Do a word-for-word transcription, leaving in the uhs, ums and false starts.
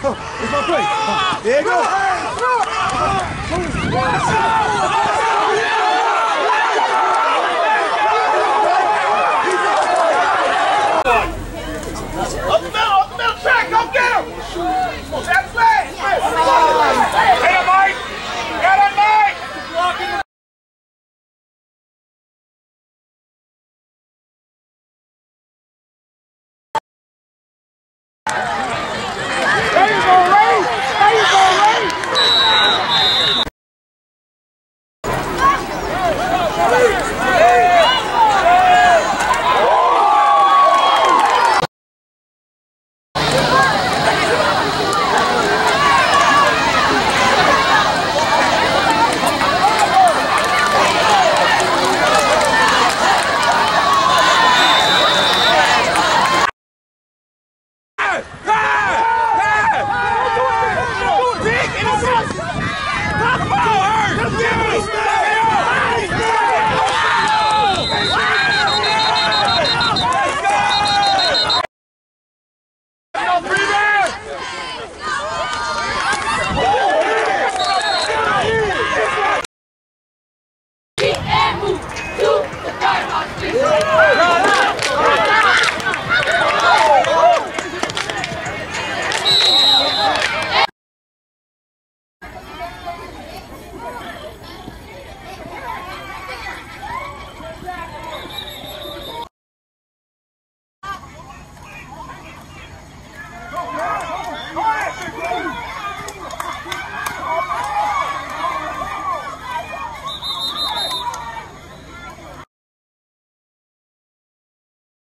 It's my play. There you go. Up the middle, up the middle track, go get him! That's right! Get him, Mike! Get him, Mike! There you go, Ray! There you go, Ray! Hey!